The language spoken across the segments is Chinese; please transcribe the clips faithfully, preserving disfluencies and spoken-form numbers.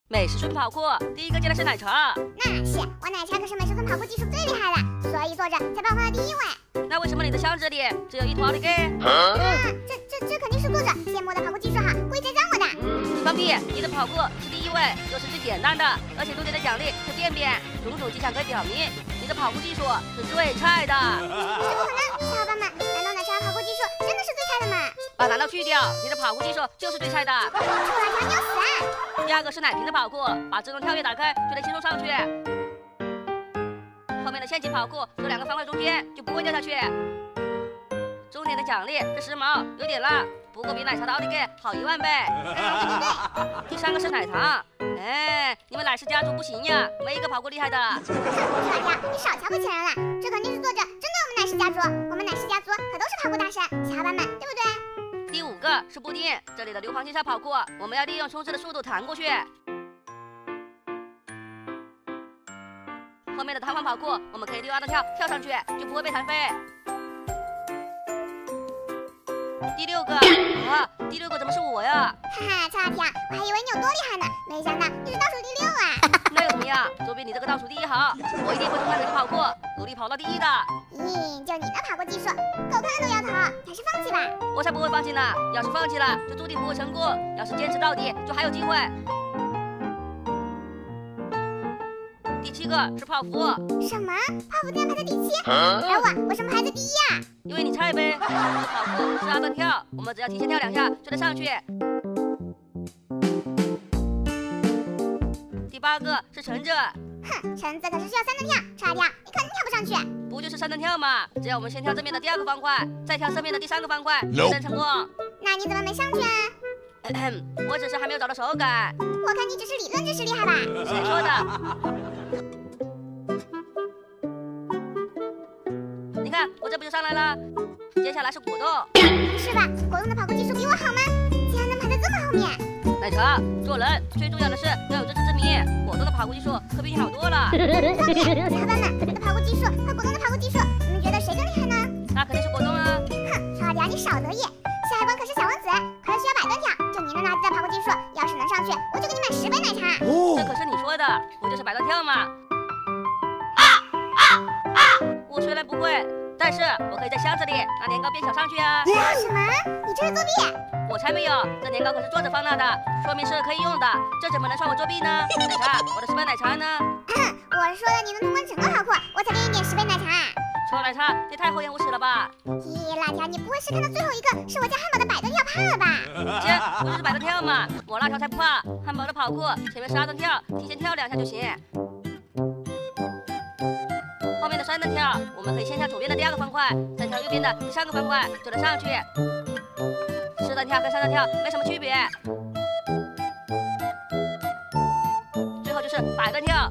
美食村跑酷第一个进的是奶茶， 那是我奶茶可是美食村跑酷技术最厉害的，所以作者才爆发了第一位。 那为什么你的箱子里只有一坨奥利给？ 啊，这这这肯定是作者羡慕我的跑酷技术哈，故意栽赃我的。 你放屁！你的跑酷是第一位，又是最简单的，而且中间的奖励是便便，种种迹象可以表明你的跑酷技术是最菜的。 这不可能，小伙伴们，难道奶茶跑酷技术真的是最菜的吗？ 把难道去掉，你的跑酷技术就是最菜的。 臭奶茶，你要死啊！ 第二个是奶瓶的跑酷，把自动跳跃打开就能轻松上去。后面的陷阱跑酷，这两个方块中间就不会掉下去。重点的奖励是时髦，有点辣，不过比奶茶的奥利给好一万倍。第三个是奶糖，哎，你们奶食家族不行呀，没一个跑酷厉害的。 臭奶茶，你少瞧不起人了，这肯定是作者针对我们奶食家族，我们奶食家族可都是跑酷大神，小伙伴们，对不对？ 第五个是布丁，这里的硫磺金沙跑酷，我们要利用冲刺的速度弹过去。后面的弹簧跑酷，我们可以利用阿登跳跳上去，就不会被弹飞。第六个啊，第六个怎么是我呀？ 哈哈，臭辣条，我还以为你有多厉害呢，没想到你是倒数第六啊！ 那又怎么样？总比你这个倒数第一好。我一定会通过你的跑酷，努力跑到第一的。 咦，就你的跑酷技术，狗看都摇头，还是放弃吧。 我才不会放弃呢！要是放弃了，就注定不会成功；要是坚持到底，就还有机会。第七个是泡芙。 什么？泡芙竟然排在第七？而我，我什么排在第一呀？ 因为你菜呗。我的跑酷是阿登跳，我们只要提前跳两下就能上去。第八个是橙子。 哼，橙子可是需要三蹬跳，臭辣条，你肯定跳不上去。 不就是三蹬跳吗？只要我们先跳正面的第二个方块，再跳侧面的第三个方块，就能成功。 那你怎么没上去啊？ 我只是还没有找到手感。 我看你只是理论知识厉害吧？ 谁说的？你看，我这不就上来了？接下来是果冻。 是吧？果冻的跑酷技术比我好吗？竟然能排在这么后面。 奶茶，做人最重要的是要有自知之明。果冻的跑酷技术可比你好多了。 放屁！小伙伴们，我的跑酷技术和果冻的跑酷技术，你们觉得谁更厉害呢？ 那肯定是果冻啊！ 哼，臭辣条，你少得意！下一关可是小王子，可是需要百吨跳。就你那垃圾的跑酷技术，要是能上去，我就给你买十杯奶茶。 这可是你说的，不就是百吨跳吗？啊啊啊！我虽然不会，但是我可以在箱子里拿年糕变小上去啊！ 什么？你这是作弊？ 我才没有，这年糕可是作者放那的，说明是可以用的，这怎么能算我作弊呢？奶茶，我的十杯奶茶呢？ 我是说的你能通关整个跑酷，我才给你点十杯奶茶。 臭奶茶，你太厚颜无耻了吧！ 咦，辣条，你不会是看到最后一个是我家汉堡的百吨跳怕了吧？ 姐，不就是百吨跳吗？我辣条才不怕，汉堡的跑酷前面是阿登跳，提前跳两下就行。后面的三蹬跳，我们可以先跳左边的第二个方块，再跳右边的第三个方块，就能上去。四蹬跳跟三蹬跳没什么区别。最后就是百蹬跳。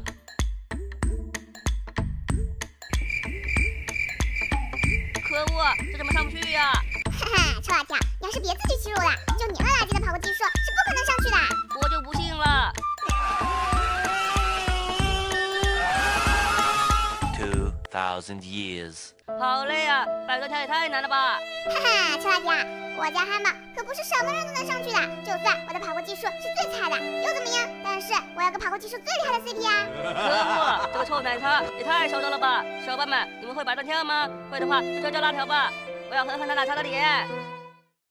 可恶，这怎么上不去呀？ 哈哈，臭辣条，你要是别自取其辱了，就你那垃圾的跑酷技术是不可能上去的。 我就不信了。 Two thousand years。 好累啊，百吨跳也太难了吧！ 哈哈，臭辣条，我家汉堡可不是什么人都能上去的。就算我的跑酷技术是最菜的，又怎么样？但是我有个跑酷技术最厉害的 C P 啊！ 可恶，这个臭奶茶也太嚣张了吧！小伙伴们，你们会百吨跳吗？会的话就教教辣条吧，我要狠狠打奶茶的脸。